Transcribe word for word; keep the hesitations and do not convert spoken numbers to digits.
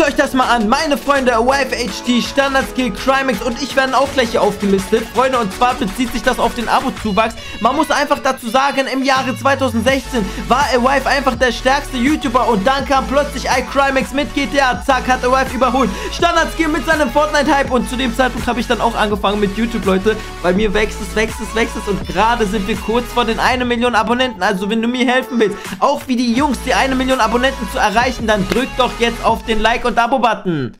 euch das mal an. Meine Freunde, Wife H D, Standard-Skill, Crimex und ich werden auch gleich hier aufgelistet. Freunde, und zwar bezieht sich das auf den Abo-Zuwachs. Man muss einfach dazu sagen, im Jahre zweitausendsechzehn war Wife einfach der stärkste YouTuber und dann kam plötzlich iCrimex mit G T A. Zack, hat Wife überholt. Standard-Skill mit seinem Fortnite-Hype und zu dem Zeitpunkt habe ich dann auch angefangen mit YouTube, Leute. Bei mir wächst es, wächst es, wächst es und gerade sind wir kurz vor den eine Million Abonnenten. Also wenn du mir helfen willst, auch wie die Jungs die eine Million Abonnenten zu erreichen, dann drück doch jetzt auf den Like- und Abo-Button.